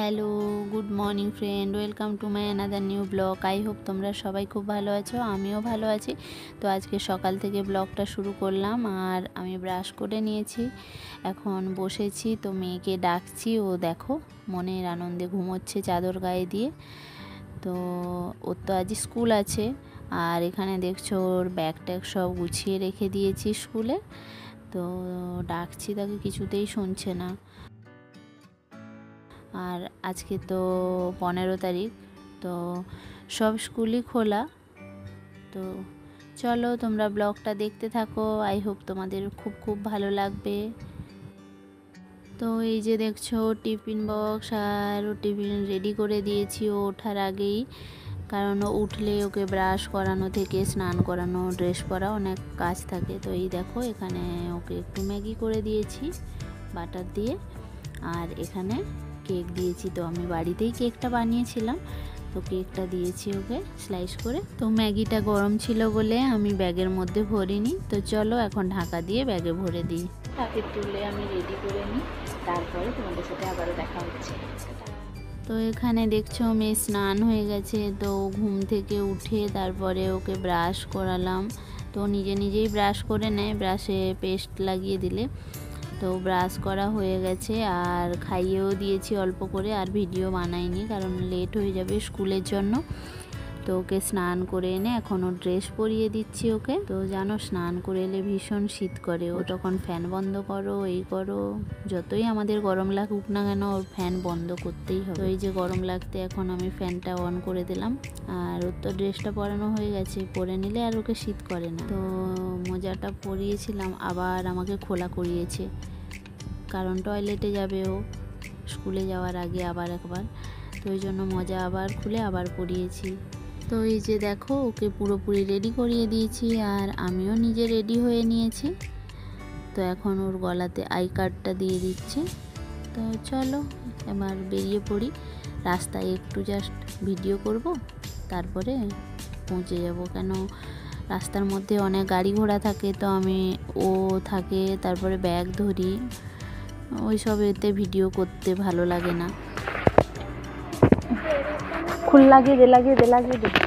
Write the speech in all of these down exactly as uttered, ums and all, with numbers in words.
Hello, good morning friend, welcome to my another new blog. I hope তোমরা সবাই খুব ভালো আছো, আমিও ভালো আছি। তো আজকে সকাল থেকে ব্লগটা শুরু করলাম আর আমি ব্রাশ করে নিয়েছি, এখন বসেছি। তো মেয়েকে ডাকছি, ও দেখো মনের আনন্দে ঘুমোচ্ছে চাদর গায়ে দিয়ে। তো ওর তো আজ স্কুল আছে আর এখানে দেখছো ওর ব্যাগ ট্যাগ সব গুছিয়ে রেখে দিয়েছি স্কুলে। তো ডাকছি তাকে, কিছুতেই শুনছে না। আর আজকে তো পনেরো তারিখ, তো সব স্কুলই খোলা। তো চলো তোমরা ব্লগটা দেখতে থাকো, আই হোপ তোমাদের খুব খুব ভালো লাগবে। তো এই যে দেখছো টিফিন বক্স আর ও টিফিন রেডি করে দিয়েছি ও ওঠার আগেই, কারণ ও উঠলে ওকে ব্রাশ করানো থেকে স্নান করানো, ড্রেস পরা অনেক কাজ থাকে। তো এই দেখো এখানে ওকে একটু ম্যাগি করে দিয়েছি বাটার দিয়ে, আর এখানে কেক দিয়েছি। তো আমি বাড়িতেই কেকটা বানিয়েছিলাম, তো কেকটা দিয়েছি ওকে স্লাইস করে। তো ম্যাগিটা গরম ছিল বলে আমি ব্যাগের মধ্যে ভরিনি। তো চলো এখন ঢাকা দিয়ে ব্যাগে ভরে দিই। তাকে তুলে আমি রেডি করে নিই, তারপরে তোমাদের সাথে আবারও দেখা হচ্ছে। তো এখানে দেখছো মেয়ে স্নান হয়ে গেছে, তো ঘুম থেকে উঠে তারপরে ওকে ব্রাশ করালাম। তো নিজে নিজেই ব্রাশ করে নেয়, ব্রাশে পেস্ট লাগিয়ে দিলে। তো ব্রাশ করা হয়ে গেছে আর খাইয়েও দিয়েছি অল্প করে, আর ভিডিও বানাইনি কারণ লেট হয়ে যাবে স্কুলের জন্য। তো ওকে স্নান করে এনে এখন ওর ড্রেস পরিয়ে দিচ্ছি ওকে। তো জানো স্নান করে এলে ভীষণ শীত করে, ও তখন ফ্যান বন্ধ করো এই করো, যতই আমাদের গরম লাগুক না কেন ওর ফ্যান বন্ধ করতেই হবে। তো এই যে গরম লাগতে এখন আমি ফ্যানটা অন করে দিলাম, আর ওর তো ড্রেসটা পরানো হয়ে গেছে, পরে নিলে আর ওকে শীত করে না। তো মোজাটা পরিয়েছিলাম, আবার আমাকে খোলা করিয়েছে, কারণ টয়লেটে যাবে ও স্কুলে যাওয়ার আগে আবার একবার। তো ওই জন্য মোজা আবার খুলে আবার পরিয়েছি। তো এই যে দেখো ওকে পুরোপুরি রেডি করিয়ে দিয়েছি আর আমিও নিজে রেডি হয়ে নিয়েছি। তো এখন ওর গলাতে আই কার্ডটা দিয়ে দিচ্ছি। তো চলো এবার বেরিয়ে পড়ি, রাস্তায় একটু জাস্ট ভিডিও করব, তারপরে পৌঁছে যাব। কেন রাস্তার মধ্যে অনেক গাড়ি ঘোড়া থাকে, তো আমি ও থাকে তারপরে ব্যাগ ধরি, ওই সব এতে ভিডিও করতে ভালো লাগে না। খুল লাগিয়ে দে লাগিয়ে দে লাগিয়ে দে।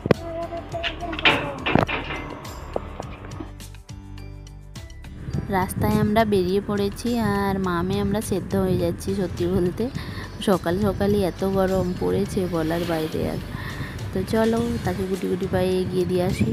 রাস্তায় আমরা বেরিয়ে পড়েছি আর মামে আমরা সেদ্ধ হয়ে যাচ্ছি। সত্যি বলতে সকাল সকালই এত গরম পড়েছে বলার বাইরে। আর তো চলো তাকে গুটি গুটি পায়ে এগিয়ে দিয়ে আসি।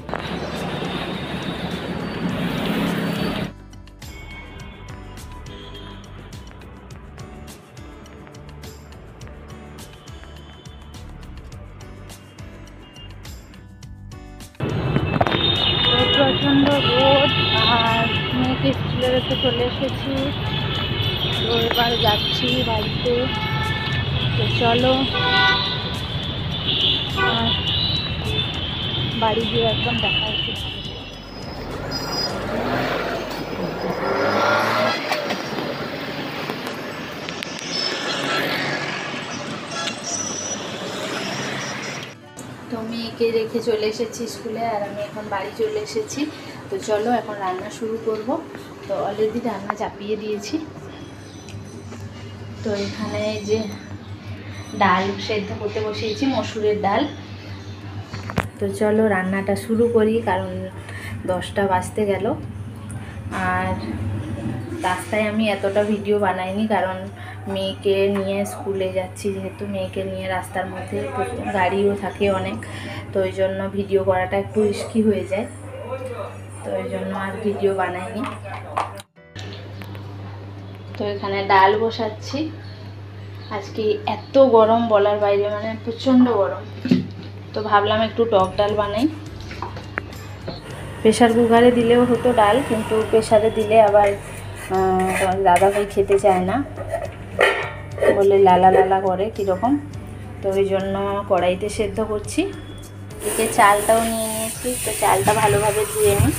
প্রচণ্ড রোদ আর মেয়েকে স্কুলে রেখে চলে এসেছি। তো এবার যাচ্ছি বাড়িতে। তো চলো আর বাড়ি গিয়ে একদম দেখা হচ্ছে। তো মেয়েকে রেখে চলে এসেছি স্কুলে আর আমি এখন বাড়ি চলে এসেছি। তো চলো এখন রান্না শুরু করব। তো অলরেডি রান্না চাপিয়ে দিয়েছি। তো এখানে যে ডাল সেদ্ধ করতে বসিয়েছি, মসুরের ডাল। তো চলো রান্নাটা শুরু করি, কারণ দশটা বাজতে গেল। আর রাস্তায় আমি এতটা ভিডিও বানাইনি, কারণ মেয়েকে নিয়ে স্কুলে যাচ্ছি, যেহেতু মেয়েকে নিয়ে রাস্তার মধ্যে গাড়িও থাকে অনেক, তো ওই জন্য ভিডিও করাটা একটু রিস্কি হয়ে যায়। তো ওই জন্য আর ভিডিও বানাইনি। তো এখানে ডাল বসাচ্ছি। আজকে এত গরম বলার বাইরে, মানে প্রচণ্ড গরম। তো ভাবলাম একটু টক ডাল বানাই। প্রেশার কুকারে দিলেও হতো ডাল, কিন্তু প্রেশারে দিলে আবার দাদা ভাই খেতে চায় না, বলে লালা লালা করে কীরকম। তো ওই জন্য কড়াইতে সেদ্ধ করছি। এদিকে চালটাও নিয়ে নিয়েছি, তো চালটা ভালোভাবে ধুয়ে নিই।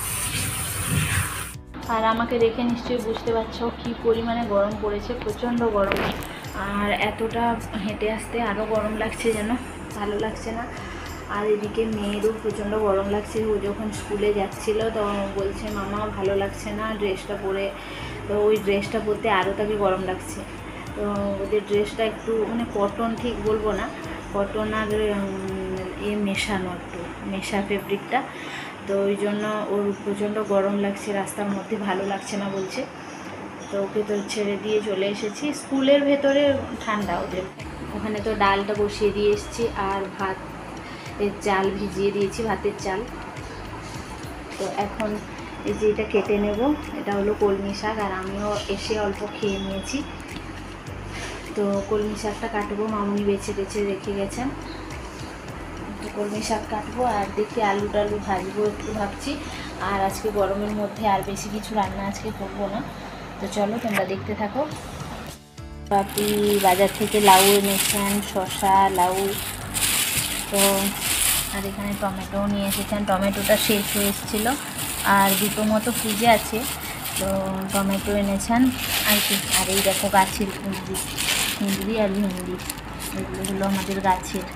আর আমাকে দেখে নিশ্চয়ই বুঝতে পারছো কী পরিমাণে গরম পড়েছে, প্রচণ্ড গরম। আর এতটা হেঁটে আসতে আরও গরম লাগছে, যেন ভালো লাগছে না। আর এদিকে মেয়েরও প্রচণ্ড গরম লাগছে। ও যখন স্কুলে যাচ্ছিল তো বলছে মামা ভালো লাগছে না ড্রেসটা পরে। তো ওই ড্রেসটা পরতে আরও তাকে গরম লাগছে। তো ওদের ড্রেসটা একটু মানে কটন ঠিক বলবো না, কটন আর এ মেশানো, একটু মেশা ফেব্রিকটা। তো ওই জন্য ওর প্রচণ্ড গরম লাগছে, রাস্তার মধ্যে ভালো লাগছে না বলছে। তো ওকে তো ছেড়ে দিয়ে চলে এসেছি। স্কুলের ভেতরে ঠান্ডা ওদের। ওখানে তো ডালটা বসিয়ে দিয়ে এসেছি আর ভাত এর চাল ভিজিয়ে দিয়েছি, ভাতের চাল। তো এখন এই যে এটা কেটে নেব, এটা হলো কলমি শাক, আর আমিও এসে অল্প খেয়ে নিয়েছি। তো কলমি শাকটা কাটবো, মামুনি বেছে বেছে রেখে গেছেন। তো কলমি শাক কাটবো আর দেখি আলু টালু ভাজবো একটু ভাবছি। আর আজকে গরমের মধ্যে আর বেশি কিছু রান্না আজকে করবো না। তো চলো তোমরা দেখতে থাকো। বাপি বাজার থেকে লাউ এনেছেন, শসা, লাউ, তো আর এখানে টমেটো নিয়ে এসেছেন। টমেটোটা শেষ হয়ে এসেছিলো আর দুটো মতো ফ্রিজে আছে, তো টমেটো এনেছেন আর কি। আর এই দেখো গাছের কুঁদরি, কুঁদরি আর ভিন্ডি, এগুলো হলো আমাদের গাছের।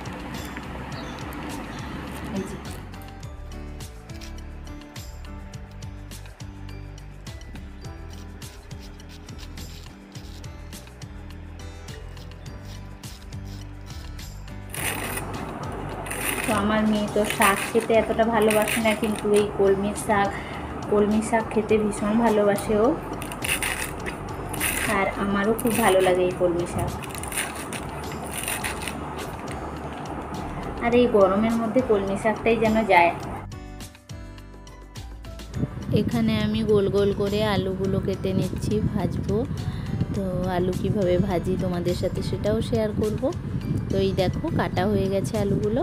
এই যে তো আমার মেয়ে তো শাক খেতে এতটা ভালোবাসে না, কিন্তু এই কলমি শাক কলমি শাক খেতে ভীষণ ভালোবাসে ও। আর আমারও খুব ভালো লাগে এই কলমি শাক। আর এই গরমের মধ্যে কলমি শাকটাই যেন যায়। এখানে আমি গোল গোল করে আলুগুলো কেটে নিচ্ছি, ভাজবো। তো আলু কিভাবে ভাজি তোমাদের সাথে সেটাও শেয়ার করব। তো এই দেখো কাটা হয়ে গেছে আলুগুলো।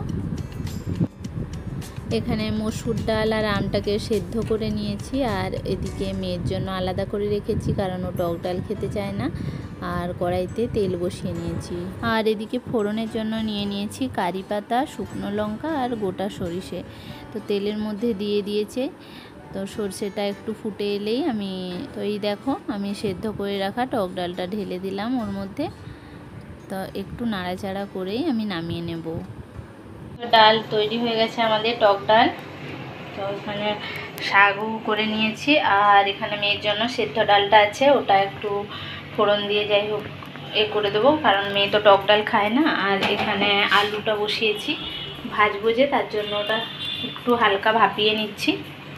এখানে মসুর ডাল আর আমটাকে সেদ্ধ করে নিয়েছি, আর এদিকে মেয়ের জন্য আলাদা করে রেখেছি কারণ ও টক ডাল খেতে চায় না। আর কড়াইতে তেল বসিয়ে নিয়েছি। আর এদিকে ফোড়নের জন্য নিয়ে নিয়েছি কারি পাতা, শুকনো লঙ্কা আর গোটা সরিষে। তো তেলের মধ্যে দিয়ে দিয়েছে। তো সরষেটা একটু ফুটে এলেই আমি তো এই দেখো আমি সেদ্ধ করে রাখা টক ডালটা ঢেলে দিলাম ওর মধ্যে। তো একটু নাড়াচাড়া করেই আমি নামিয়ে নেব। ডাল তৈরি হয়ে গেছে আমাদের, টক ডাল। তো এখানে শাকও করে নিয়েছি, আর এখানে মেয়ের জন্য সেদ্ধ ডালটা আছে, ওটা একটু ফোড়ন দিয়ে যাই হোক এ করে দেবো, কারণ মেয়ে তো টক ডাল খায় না। আর এখানে আলুটা বসিয়েছি ভাজবো যে, তার জন্য ওটা একটু হালকা ভাপিয়ে নিচ্ছি।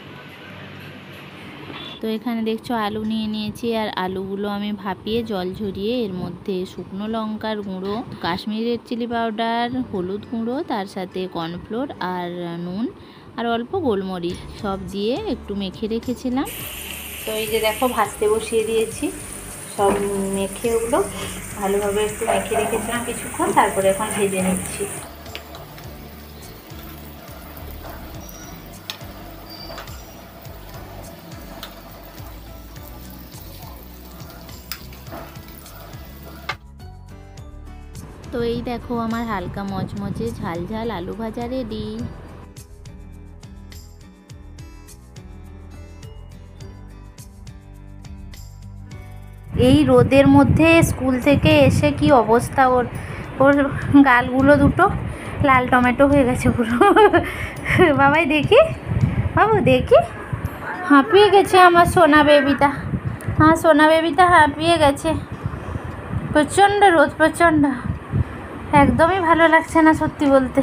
তো এখানে দেখছো আলু নিয়ে নিয়েছি, আর আলুগুলো আমি ভাপিয়ে জল ঝরিয়ে এর মধ্যে শুকনো লঙ্কার গুঁড়ো, কাশ্মীরি রেড চিলি পাউডার, হলুদ গুঁড়ো, তার সাথে কর্নফ্লোর আর নুন আর অল্প গোলমরিচ সব দিয়ে একটু মেখে রেখেছিলাম। তো এই যে দেখো ভাজতে বসিয়ে দিয়েছি, সব মেখে ওগুলো ভালোভাবে একটু মেখে রেখেছিলাম কিছুক্ষণ, তারপরে এখন ভেজে নিচ্ছি। তো এই দেখো আমার হালকা মচমচে ঝাল ঝাল আলু ভাজা রেডি। এই রোদের মধ্যে স্কুল থেকে এসে কি অবস্থা ওর, ওর গালগুলো দুটো লাল টমেটো হয়ে গেছে পুরো। বাবাই দেখি, বাবু দেখি, হাঁপিয়ে গেছে আমার সোনা বেবিটা। হ্যাঁ সোনা বেবিটা হাঁপিয়ে গেছে, প্রচণ্ড রোদ, প্রচণ্ড, একদমই ভালো লাগছে না সত্যি বলতে,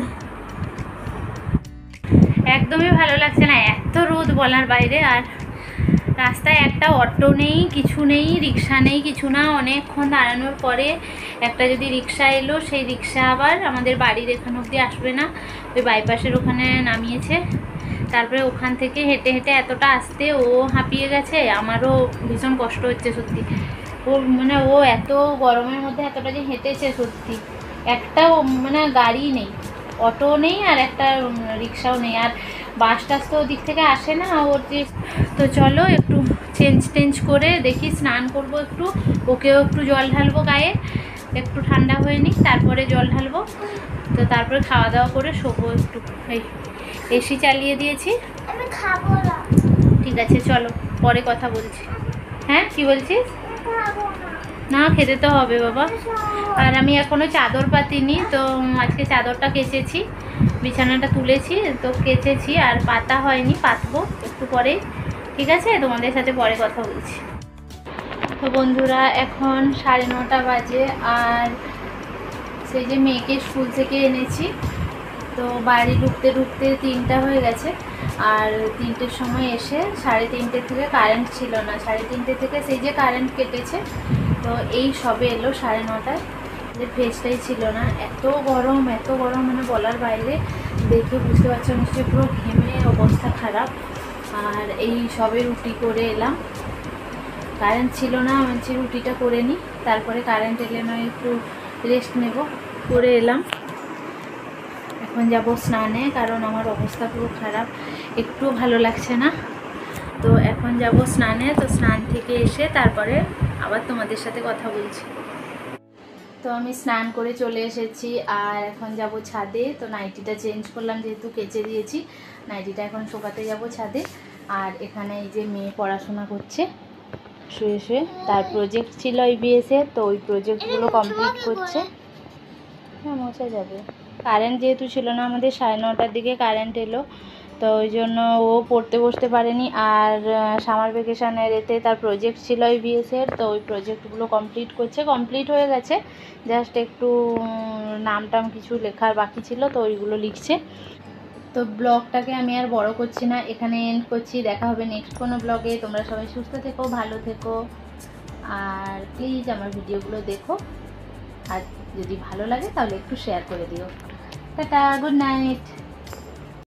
একদমই ভালো লাগছে না, এত রোদ বলার বাইরে। আর রাস্তায় একটা অটো নেই, কিছু নেই, রিক্সা নেই, কিছু না। অনেকক্ষণ দাঁড়ানোর পরে একটা যদি রিক্সা এলো, সেই রিক্সা আবার আমাদের বাড়ির এখান অবধি আসবে না, ওই বাইপাসের ওখানে নামিয়েছে। তারপরে ওখান থেকে হেঁটে হেঁটে এতটা আসতে ও হাঁপিয়ে গেছে, আমারও ভীষণ কষ্ট হচ্ছে সত্যি। ও মানে ও এত গরমের মধ্যে এতটা যে হেঁটেছে সত্যি, একটা মানে গাড়ি নেই, অটো নেই, আর একটা রিক্সাও নেই, আর বাস টাস তো ওদিক থেকে আসে না ওর যে। তো চলো একটু চেঞ্জ টেঞ্জ করে দেখি, স্নান করব একটু, ওকেও একটু জল ঢালবো গায়ে, একটু ঠান্ডা হয়ে নিক, তারপরে জল ঢালবো। তো তারপরে খাওয়া দাওয়া করে শোবো একটু। এই এসি চালিয়ে দিয়েছি, আমি খাবো না। ঠিক আছে চলো পরে কথা বলছি। হ্যাঁ কি বলছিস? না খেতে তো হবে বাবা। আর আমি এখনো চাদর পাতিনি, তো আজকে চাদরটা কেচেছি, বিছানাটা তুলেছি, তো কেচেছি আর পাতা হয়নি, পাতবো একটু পরে। ঠিক আছে তোমাদের সাথে পরে কথা বলছি। তো বন্ধুরা এখন সাড়ে নটা বাজে, আর সেই যে মেয়েকে স্কুল থেকে এনেছি, তো বাড়ি ঢুকতে ঢুকতে তিনটা হয়ে গেছে। আর তিনটের সময় এসে সাড়ে তিনটে থেকে কারেন্ট ছিল না, সাড়ে তিনটে থেকে সেই যে কারেন্ট কেটেছে, তো এই সবে এলো সাড়ে নটায়। যে ফ্রেশটাই ছিল না, এত গরম এত গরম মানে বলার বাইরে। দেখে বুঝতে পারছো নিশ্চয়ই পুরো ঘেমে অবস্থা খারাপ। আর এই সবে রুটি করে এলাম, কারেন্ট ছিল না, আমি রুটিটা করে নিই, তারপরে কারেন্ট এলে নয় একটু রেস্ট নেব। করে এলাম, এখন যাব স্নানে, কারণ আমার অবস্থা পুরো খারাপ, একটু ভালো লাগছে না। তো এখন যাব স্নানে, তো স্নান থেকে এসে তারপরে আবার তোমাদের সাথে কথা বলছি। তো আমি স্নান করে চলে এসেছি, আর এখন যাব ছাদে। তো নাইটিটা চেঞ্জ করলাম, যেহেতু কেচে দিয়েছি, নাইটিটা এখন শোকাতে যাব ছাদে। আর এখানে এই যে মেয়ে পড়াশোনা করছে শুয়ে শুয়ে, তার প্রজেক্ট ছিল ইবিএসের, তো ওই প্রজেক্টগুলো কমপ্লিট করছে। হ্যাঁ, মোছা যাবে। কারেন্ট যেহেতু ছিল না, আমাদের সাড়ে নটার দিকে কারেন্ট এলো, তো ওই জন্য ও পড়তে বসতে পারেনি। আর সামার ভ্যাকেশানের এতে তার প্রজেক্ট ছিল ইবিএসের, তো ওই প্রজেক্টগুলো কমপ্লিট করছে, কমপ্লিট হয়ে গেছে, জাস্ট একটু নাম টাম কিছু লেখার বাকি ছিল, তো ওইগুলো লিখছে। তো ব্লগটাকে আমি আর বড় করছি না, এখানে এন্ড করছি। দেখা হবে নেক্সট কোনো ব্লগে। তোমরা সবাই সুস্থ থেকো, ভালো থেকো, আর প্লিজ আমার ভিডিওগুলো দেখো, আর যদি ভালো লাগে তাহলে একটু শেয়ার করে দিও। Tata, good night.